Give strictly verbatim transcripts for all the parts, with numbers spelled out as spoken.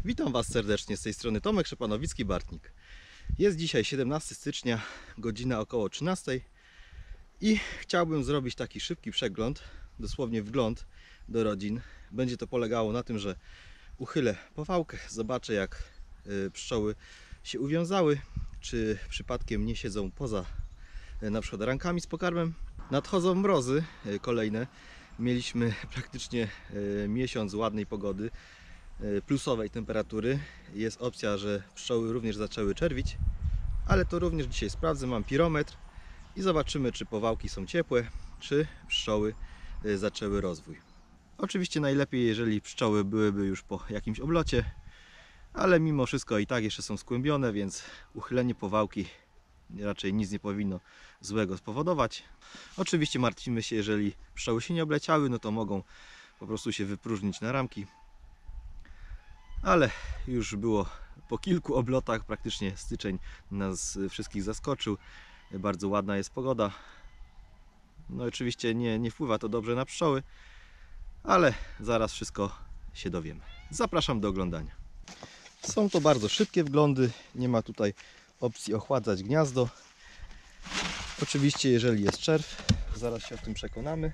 Witam Was serdecznie, z tej strony Tomek Szepanowicki-Bartnik. Jest dzisiaj siedemnastego stycznia, godzina około trzynastej i chciałbym zrobić taki szybki przegląd, dosłownie wgląd do rodzin. Będzie to polegało na tym, że uchylę powałkę, zobaczę jak pszczoły się uwiązały, czy przypadkiem nie siedzą poza na przykład rankami z pokarmem. Nadchodzą mrozy kolejne, mieliśmy praktycznie miesiąc ładnej pogody, plusowej temperatury. Jest opcja, że pszczoły również zaczęły czerwić, ale to również dzisiaj sprawdzę. Mam pirometr i zobaczymy, czy powałki są ciepłe, czy pszczoły zaczęły rozwój. Oczywiście najlepiej, jeżeli pszczoły byłyby już po jakimś oblocie, ale mimo wszystko i tak jeszcze są skłębione, więc uchylenie powałki raczej nic nie powinno złego spowodować. Oczywiście martwimy się, jeżeli pszczoły się nie obleciały, no to mogą po prostu się wypróżnić na ramki. Ale już było po kilku oblotach, praktycznie styczeń nas wszystkich zaskoczył. Bardzo ładna jest pogoda. No oczywiście nie, nie wpływa to dobrze na pszczoły, ale zaraz wszystko się dowiemy. Zapraszam do oglądania. Są to bardzo szybkie wglądy, nie ma tutaj opcji ochładzać gniazdo. Oczywiście jeżeli jest czerw, zaraz się o tym przekonamy.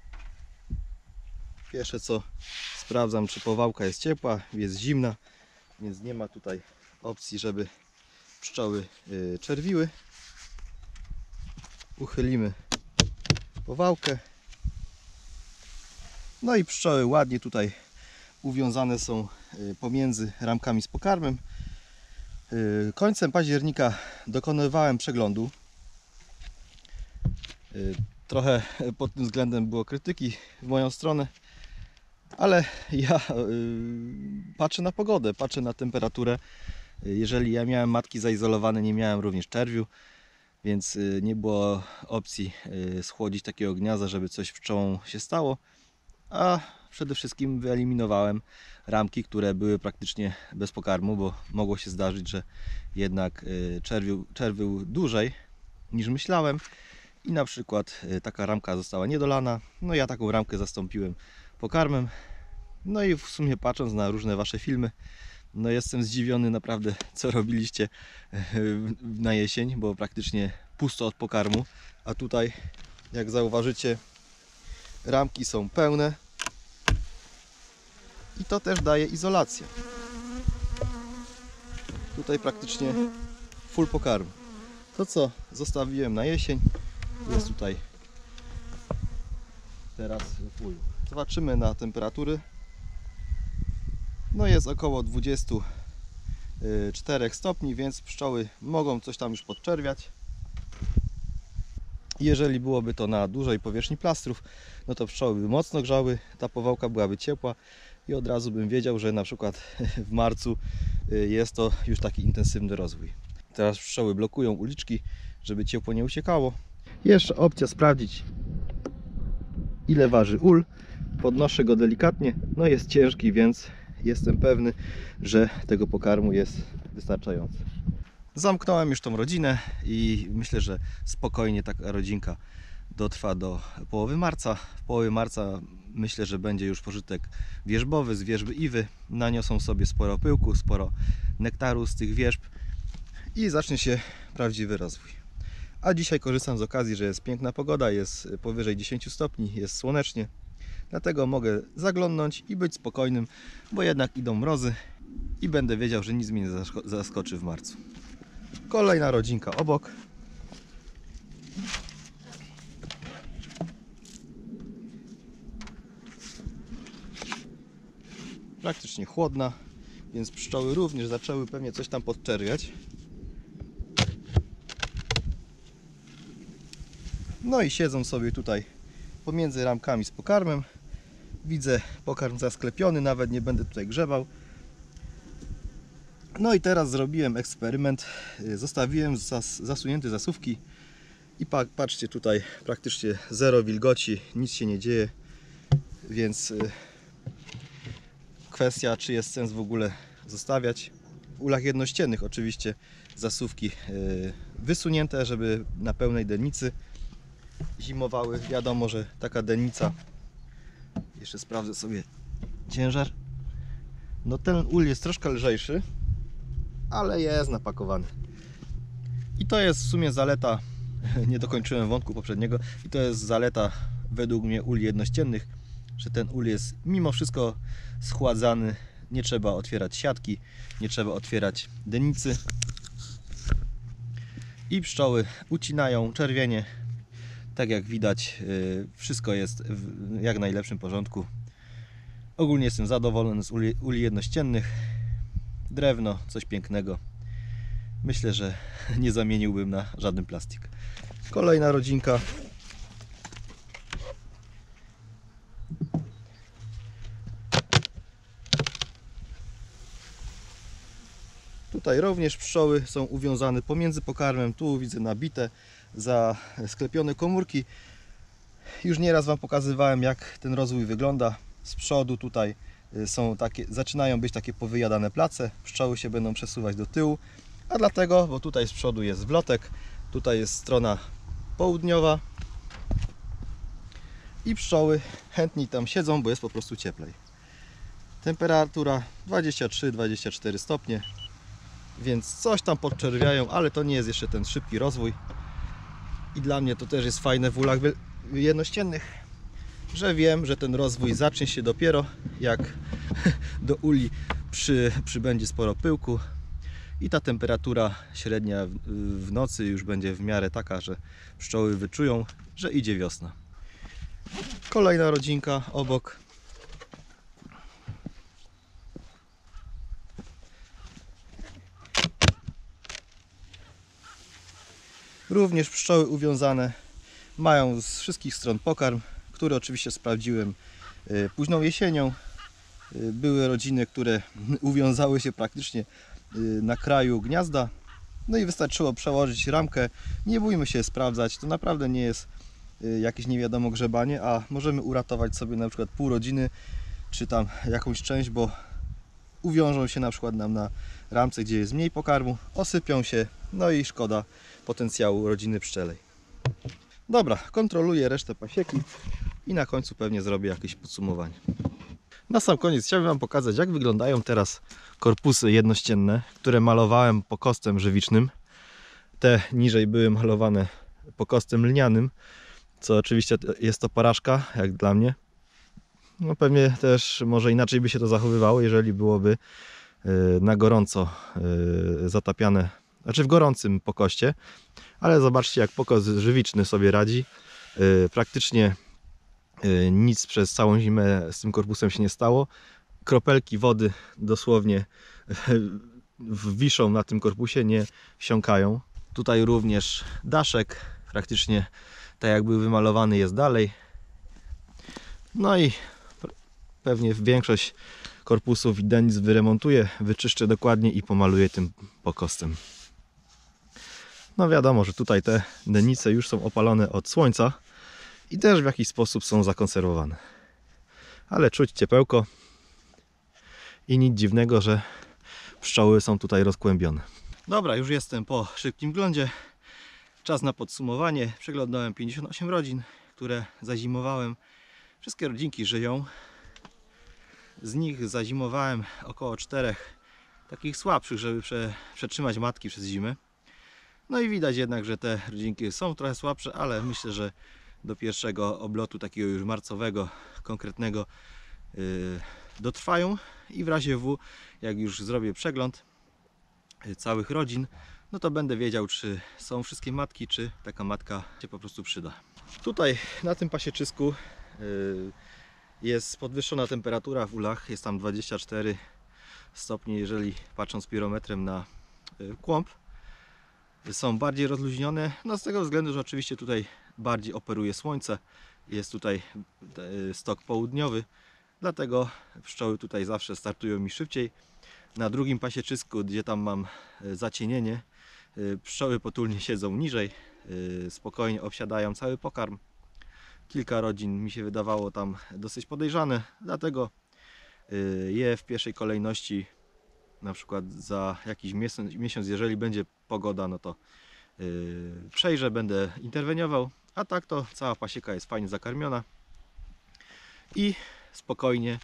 Pierwsze co sprawdzam, czy powałka jest ciepła, jest zimna, więc nie ma tutaj opcji, żeby pszczoły czerwiły. Uchylimy powałkę. No i pszczoły ładnie tutaj uwiązane są pomiędzy ramkami z pokarmem. Końcem października dokonywałem przeglądu. Trochę pod tym względem było krytyki w moją stronę, ale ja patrzę na pogodę, patrzę na temperaturę. Jeżeli ja miałem matki zaizolowane, nie miałem również czerwiu, więc nie było opcji schłodzić takiego gniazda, żeby coś pszczołom się stało. A przede wszystkim wyeliminowałem ramki, które były praktycznie bez pokarmu, bo mogło się zdarzyć, że jednak czerwił, czerwił dłużej niż myślałem i na przykład taka ramka została niedolana. No ja taką ramkę zastąpiłem pokarmem. No i w sumie patrząc na różne Wasze filmy, no jestem zdziwiony naprawdę, co robiliście na jesień, bo praktycznie pusto od pokarmu, a tutaj jak zauważycie, ramki są pełne i to też daje izolację. Tutaj praktycznie full pokarmu. To co zostawiłem na jesień jest tutaj teraz full. Zobaczymy na temperatury. No jest około dwadzieścia cztery stopni, więc pszczoły mogą coś tam już podczerwiać. Jeżeli byłoby to na dużej powierzchni plastrów, no to pszczoły by mocno grzały, ta powałka byłaby ciepła i od razu bym wiedział, że na przykład w marcu jest to już taki intensywny rozwój. Teraz pszczoły blokują uliczki, żeby ciepło nie uciekało. Jeszcze opcja sprawdzić, ile waży ul. Podnoszę go delikatnie, no jest ciężki, więc jestem pewny, że tego pokarmu jest wystarczająco. Zamknąłem już tą rodzinę i myślę, że spokojnie taka rodzinka dotrwa do połowy marca. W połowie marca myślę, że będzie już pożytek wierzbowy z wierzby iwy. Naniosą sobie sporo pyłku, sporo nektaru z tych wierzb i zacznie się prawdziwy rozwój. A dzisiaj korzystam z okazji, że jest piękna pogoda, jest powyżej dziesięć stopni, jest słonecznie. Dlatego mogę zaglądnąć i być spokojnym, bo jednak idą mrozy i będę wiedział, że nic mnie nie zaskoczy w marcu. Kolejna rodzinka obok. Praktycznie chłodna, więc pszczoły również zaczęły pewnie coś tam podczerwiać. No i siedzą sobie tutaj pomiędzy ramkami z pokarmem. Widzę pokarm zasklepiony, nawet nie będę tutaj grzebał. No i teraz zrobiłem eksperyment. Zostawiłem zas zasunięte zasuwki i pa patrzcie, tutaj praktycznie zero wilgoci, nic się nie dzieje, więc kwestia, czy jest sens w ogóle zostawiać. W ulach jednościennych oczywiście zasuwki wysunięte, żeby na pełnej dennicy zimowały. Wiadomo, że taka dennica, jeszcze sprawdzę sobie ciężar, No ten ul jest troszkę lżejszy, ale jest napakowany. I to jest w sumie zaleta, nie dokończyłem wątku poprzedniego, i to jest zaleta według mnie uli jednościennych, że ten ul jest mimo wszystko schładzany, nie trzeba otwierać siatki, nie trzeba otwierać denicy i pszczoły ucinają czerwienie. Tak jak widać, wszystko jest w jak najlepszym porządku. Ogólnie jestem zadowolony z uli, uli jednościennych. Drewno, coś pięknego. Myślę, że nie zamieniłbym na żaden plastik. Kolejna rodzinka. Tutaj również pszczoły są uwiązane pomiędzy pokarmem. Tu widzę nabite, za sklepione komórki. Już nieraz Wam pokazywałem, jak ten rozwój wygląda. Z przodu tutaj są takie, zaczynają być takie powyjadane place. Pszczoły się będą przesuwać do tyłu. A dlatego, bo tutaj z przodu jest wlotek, tutaj jest strona południowa i pszczoły chętniej tam siedzą, bo jest po prostu cieplej. Temperatura dwadzieścia trzy dwadzieścia cztery stopnie, więc coś tam podczerwiają, ale to nie jest jeszcze ten szybki rozwój. I dla mnie to też jest fajne w ulach jednościennych, że wiem, że ten rozwój zacznie się dopiero jak do uli przy, przybędzie sporo pyłku i ta temperatura średnia w, w nocy już będzie w miarę taka, że pszczoły wyczują, że idzie wiosna. Kolejna rodzinka obok. Również pszczoły uwiązane, mają z wszystkich stron pokarm, który oczywiście sprawdziłem późną jesienią. Były rodziny, które uwiązały się praktycznie na kraju gniazda. No i wystarczyło przełożyć ramkę. Nie bójmy się sprawdzać, to naprawdę nie jest jakieś nie wiadomo grzebanie, a możemy uratować sobie na przykład pół rodziny, czy tam jakąś część, bo uwiążą się na przykład nam na ramce, gdzie jest mniej pokarmu, osypią się, no i szkoda potencjału rodziny pszczelej. Dobra, kontroluję resztę pasieki i na końcu pewnie zrobię jakieś podsumowanie. Na sam koniec chciałbym Wam pokazać, jak wyglądają teraz korpusy jednościenne, które malowałem pokostem żywicznym. Te niżej były malowane pokostem lnianym, co oczywiście jest to porażka, jak dla mnie. No pewnie też może inaczej by się to zachowywało, jeżeli byłoby na gorąco zatapiane, znaczy w gorącym pokoście. Ale zobaczcie, jak pokos żywiczny sobie radzi. Praktycznie nic przez całą zimę z tym korpusem się nie stało. Kropelki wody dosłownie wiszą na tym korpusie, nie wsiąkają. Tutaj również daszek praktycznie tak jak był wymalowany jest dalej. No i pewnie większość korpusów i denic wyremontuję, wyczyszczę dokładnie i pomaluję tym pokostem. No wiadomo, że tutaj te denice już są opalone od słońca i też w jakiś sposób są zakonserwowane. Ale czuć ciepełko i nic dziwnego, że pszczoły są tutaj rozkłębione. Dobra, już jestem po szybkim wglądzie. Czas na podsumowanie. Przeglądałem pięćdziesiąt osiem rodzin, które zazimowałem. Wszystkie rodzinki żyją. Z nich zazimowałem około czterech takich słabszych, żeby prze, przetrzymać matki przez zimę. No i widać jednak, że te rodzinki są trochę słabsze, ale myślę, że do pierwszego oblotu takiego już marcowego, konkretnego yy, dotrwają i w razie W, jak już zrobię przegląd yy, całych rodzin, no to będę wiedział, czy są wszystkie matki, czy taka matka się po prostu przyda. Tutaj na tym pasieczysku yy, jest podwyższona temperatura w ulach, jest tam dwadzieścia cztery stopnie, jeżeli patrząc pirometrem na yy, kłąb. Są bardziej rozluźnione, no z tego względu, że oczywiście tutaj bardziej operuje słońce, jest tutaj stok południowy, dlatego pszczoły tutaj zawsze startują mi szybciej. Na drugim pasieczysku, gdzie tam mam zacienienie, pszczoły potulnie siedzą niżej, spokojnie obsiadają cały pokarm. Kilka rodzin mi się wydawało tam dosyć podejrzane, dlatego je w pierwszej kolejności na przykład za jakiś miesiąc, jeżeli będzie pogoda, no to yy, przejrzę, będę interweniował, a tak to cała pasieka jest fajnie zakarmiona i spokojnie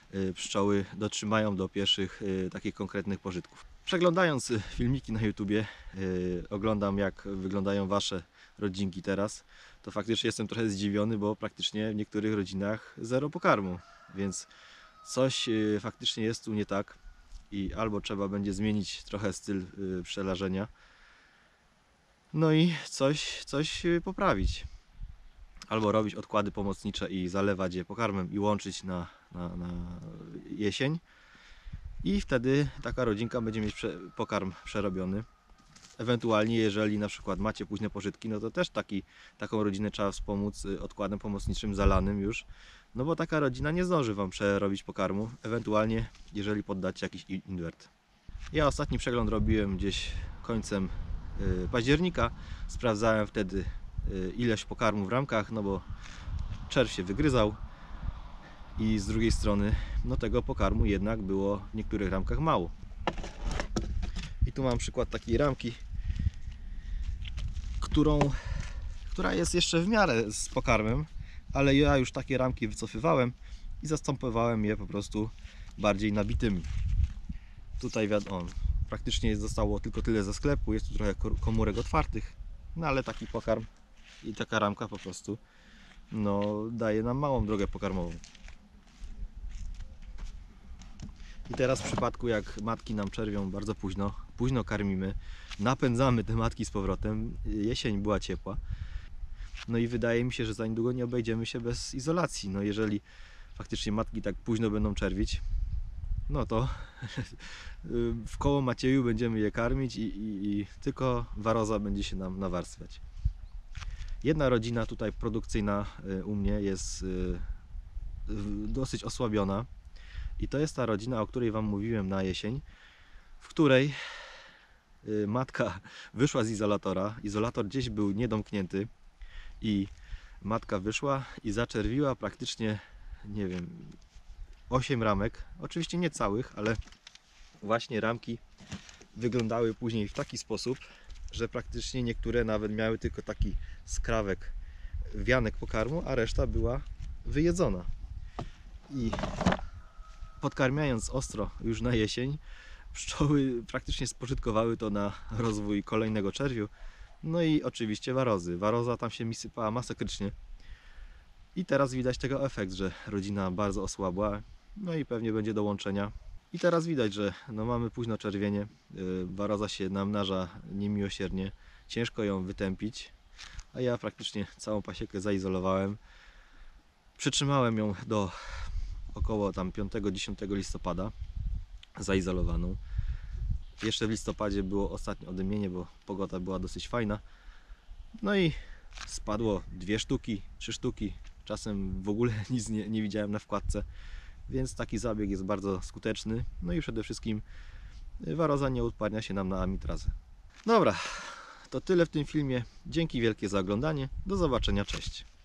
y, pszczoły dotrzymają do pierwszych y, takich konkretnych pożytków. Przeglądając y, filmiki na YouTubie, y, oglądam jak wyglądają Wasze rodzinki teraz, to faktycznie jestem trochę zdziwiony, bo praktycznie w niektórych rodzinach zero pokarmu, więc coś y, faktycznie jest tu nie tak i albo trzeba będzie zmienić trochę styl y, przelażenia, no i coś, coś y, poprawić. Albo robić odkłady pomocnicze i zalewać je pokarmem i łączyć na, na, na jesień. I wtedy taka rodzinka będzie mieć prze, pokarm przerobiony. Ewentualnie jeżeli na przykład macie późne pożytki, no to też taki, taką rodzinę trzeba wspomóc odkładem pomocniczym zalanym już. No bo taka rodzina nie zdąży Wam przerobić pokarmu. Ewentualnie jeżeli poddacie jakiś inwert. Ja ostatni przegląd robiłem gdzieś końcem października. Sprawdzałem wtedy ilość pokarmu w ramkach, no bo czerw się wygryzał i z drugiej strony no tego pokarmu jednak było w niektórych ramkach mało. I tu mam przykład takiej ramki, którą, która jest jeszcze w miarę z pokarmem, ale ja już takie ramki wycofywałem i zastępowałem je po prostu bardziej nabitymi. Tutaj wiadomo, praktycznie zostało tylko tyle ze sklepu, jest tu trochę komórek otwartych, no ale taki pokarm i taka ramka po prostu no, daje nam małą drogę pokarmową. I teraz w przypadku jak matki nam czerwią bardzo późno, późno karmimy, napędzamy te matki z powrotem, jesień była ciepła, no i wydaje mi się, że za niedługo nie obejdziemy się bez izolacji. No jeżeli faktycznie matki tak późno będą czerwić, no to w koło Macieju będziemy je karmić i, i, i tylko waroza będzie się nam nawarstwiać. Jedna rodzina tutaj produkcyjna u mnie jest dosyć osłabiona i to jest ta rodzina, o której Wam mówiłem na jesień, w której matka wyszła z izolatora, izolator gdzieś był niedomknięty i matka wyszła i zaczerwiła praktycznie, nie wiem, osiem ramek, oczywiście nie całych, ale właśnie ramki wyglądały później w taki sposób, że praktycznie niektóre nawet miały tylko taki skrawek wianek pokarmu, a reszta była wyjedzona. I podkarmiając ostro już na jesień, pszczoły praktycznie spożytkowały to na rozwój kolejnego czerwiu, no i oczywiście warozy. Waroza tam się mi sypała masakrycznie. I teraz widać tego efekt, że rodzina bardzo osłabła, no i pewnie będzie do łączenia. I teraz widać, że no mamy późno czerwienie, waroza się namnaża niemiłosiernie, ciężko ją wytępić, a ja praktycznie całą pasiekę zaizolowałem. Przytrzymałem ją do około tam piątego dziesiątego listopada zaizolowaną. Jeszcze w listopadzie było ostatnie odemienie, bo pogoda była dosyć fajna. No i spadło dwie sztuki, trzy sztuki, czasem w ogóle nic nie, nie widziałem na wkładce. Więc taki zabieg jest bardzo skuteczny. No i przede wszystkim waroza nie upadnia się nam na amitrazę. Dobra, to tyle w tym filmie. Dzięki wielkie za oglądanie. Do zobaczenia, cześć.